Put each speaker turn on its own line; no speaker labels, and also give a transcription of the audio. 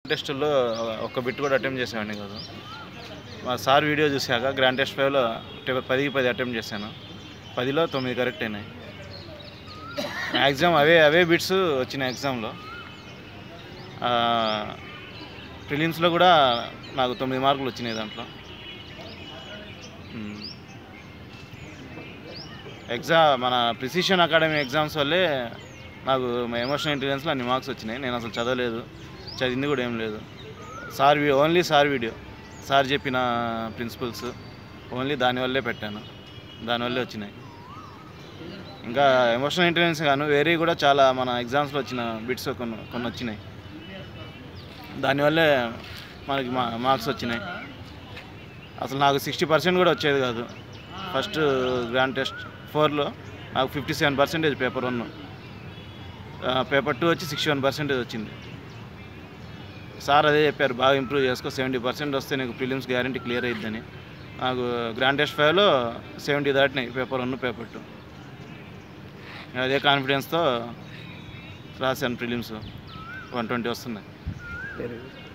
టెస్టుల్లో ఒక బిట్ కూడా అటెంప్ట్ చేసేవాడిని కాదు. మా సార్ వీడియో చూశాక గ్రాండ్ టెస్ట్ 5లో 10కి 10 అటెంప్ట్ చేశాను. 10లో 9 కరెక్ట్ అయినాయి. మ్యాక్సిమం అవే బిట్స్ వచ్చినాయి ఎగ్జామ్లో. ప్రిలిమ్స్లో కూడా నాకు 9 మార్కులు వచ్చినాయి దాంట్లో. మన ప్రిసిషన్ అకాడమీ ఎగ్జామ్స్ వల్లే నాకు ఎమోషనల్ ఇంటెలిజెన్స్లో అన్ని మార్క్స్ వచ్చినాయి. నేను అసలు చదవలేదు, చదివింది కూడా ఏం లేదు. ఓన్లీ సార్ వీడియో, సార్ చెప్పిన ప్రిన్సిపల్స్ ఓన్లీ దానివల్లే పెట్టాను, దానివల్లే వచ్చినాయి. ఇంకా ఎమోషనల్ ఇంటెలిజెన్స్ గాను వేరే కూడా చాలా మన ఎగ్జామ్స్లో వచ్చిన బిట్స్ కొన్ని వచ్చినాయి. దానివల్లే మనకి మార్క్స్ వచ్చినాయి. అసలు నాకు 60% కూడా వచ్చేది కాదు. ఫస్ట్ గ్రాండ్ టెస్ట్ 4లో నాకు 57% పేపర్ 1, పేపర్ 2 వచ్చి 61% వచ్చింది. సార్ అదే చెప్పారు, బాగా ఇంప్రూవ్ చేసుకో, 70% వస్తే నీకు ప్రిలిమ్స్ గ్యారంటీ క్లియర్ అయిద్దని. నాకు గ్రాండ్ టెస్ట్ 5లో 70 దాటినాయి, పేపర్ 1 పేపర్ 2. అదే కాన్ఫిడెన్స్తో రాశాను. ప్రిలిమ్స్ 120 వస్తున్నాయి.